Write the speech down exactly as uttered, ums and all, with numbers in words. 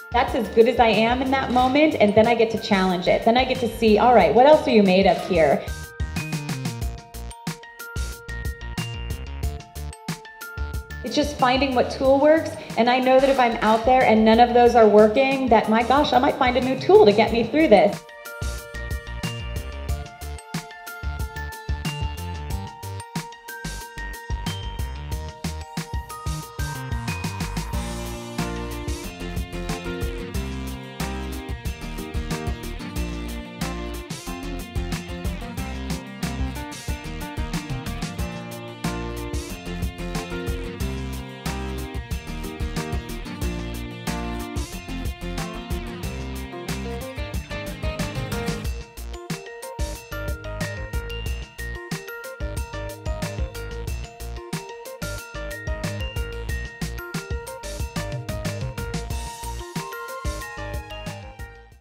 That's as good as I am in that moment, and then I get to challenge it. Then I get to see, all right, what else are you made of here? It's just finding what tool works, and I know that if I'm out there and none of those are working, that my gosh, I might find a new tool to get me through this.